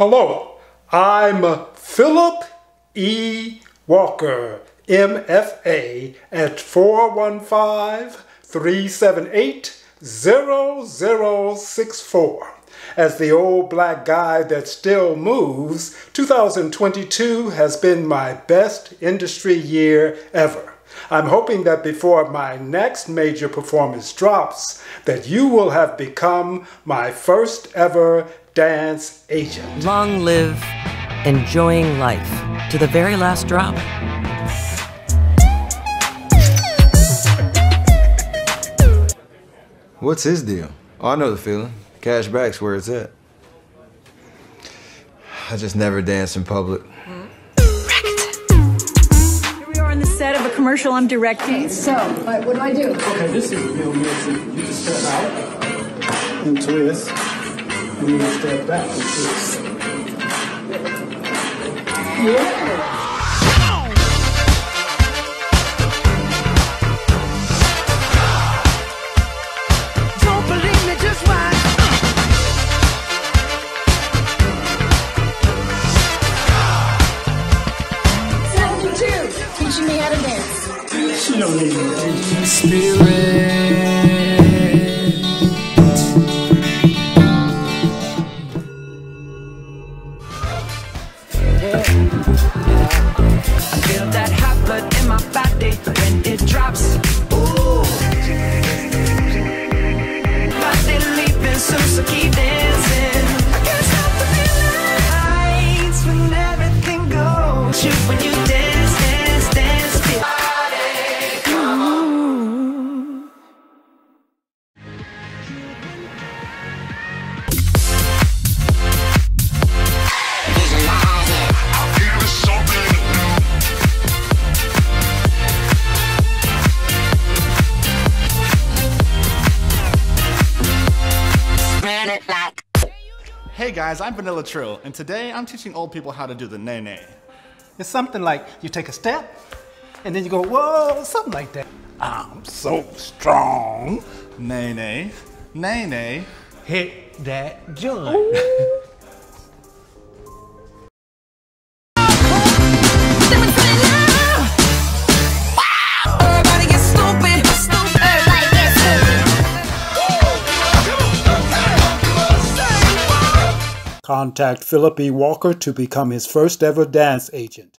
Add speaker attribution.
Speaker 1: Hello, I'm Phillip E. Walker, MFA, at 415-378-0064. As the old black guy that still moves, 2022 has been my best industry year ever. I'm hoping that before my next major performance drops, that you will have become my first ever dance agent.
Speaker 2: Long live enjoying life to the very last drop.
Speaker 3: What's his deal? Oh, I know the feeling. Cash back's where it's at. I just never dance in public.
Speaker 4: Here we are on the set of a commercial I'm directing.
Speaker 5: So, what do I do?
Speaker 6: Okay, this is real music. You just step out and twist, and then step back and twist.
Speaker 5: Yeah.
Speaker 4: Don't believe me, just watch.
Speaker 5: Teaching me how to dance.
Speaker 6: She don't need no teaching.
Speaker 7: I feel that hot blood in my body when it drops. Ooh, body leaping soon, so keep dancing. I can't stop the feeling. Nights when everything goes. Shoot when you dance, dance, dance. Feel body, come on.
Speaker 8: Hey guys, I'm Vanilla Trill, and today I'm teaching old people how to do the nay-nay.
Speaker 9: It's something like you take a step, and then you go, whoa, something like that. I'm so strong.
Speaker 8: Nay-nay, nay-nay.
Speaker 9: Hit that joint.
Speaker 1: Contact Phillip E. Walker to become his first ever dance agent.